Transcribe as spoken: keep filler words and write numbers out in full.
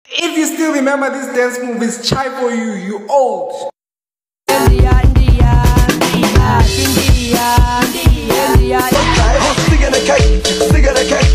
If you still remember this dance move, it's Chai for you, you old. India, India, India, India, India, India. Stick in the cake, stick in the cake.